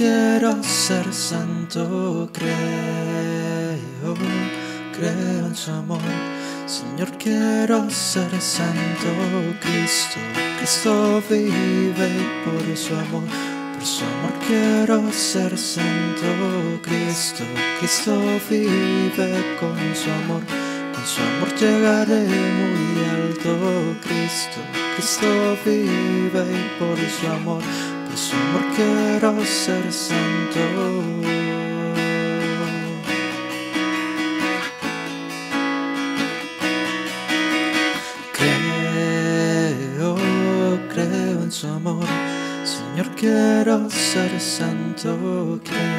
quiero ser santo, creo en su amor. Señor, quiero ser santo, Cristo vive y por su amor quiero ser santo, Cristo vive con su amor llegaré muy alto, Cristo vive y por su amor quiero ser santo. Creo en su amor, Señor, quiero ser santo,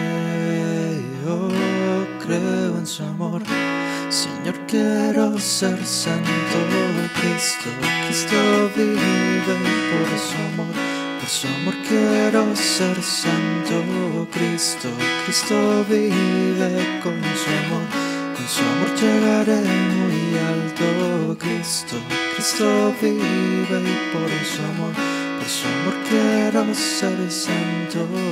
creo en su amor, Señor, quiero ser santo, Cristo vive por su amor quiero ser santo, Cristo vive con su amor llegaré muy alto, Cristo vive y por su amor quiero ser santo.